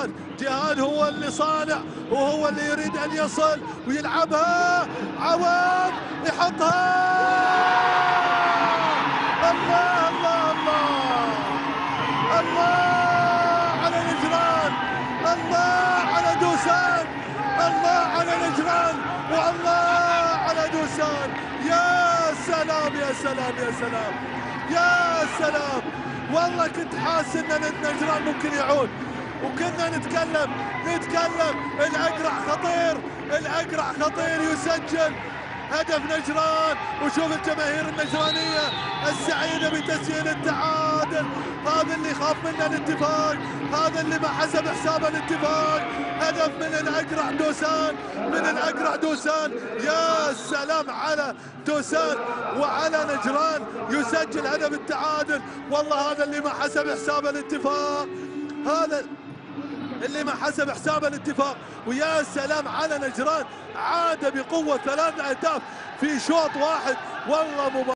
جهاد هو اللي صانع وهو اللي يريد ان يصل ويلعبها. عواد يحطها. الله الله الله الله على نجران، الله على دوسان، الله على نجران، والله على دوسان. يا سلام يا سلام يا سلام يا سلام. والله كنت حاسس ان نجران ممكن يعود، وكنا نتكلم الاقرع خطير، الاقرع خطير يسجل هدف نجران. وشوف الجماهير النجرانيه السعيده بتسجيل التعادل. هذا اللي خاف منه الاتفاق، هذا اللي ما حسب حساب الاتفاق. هدف من الاقرع دوسان، من الاقرع دوسان. يا سلام على دوسان وعلى نجران يسجل هدف التعادل. والله هذا اللي ما حسب حساب الاتفاق، هذا اللي ما حسب حساب الاتفاق. ويا سلام على نجران، عاد بقوة 3 أهداف في شوط واحد. والله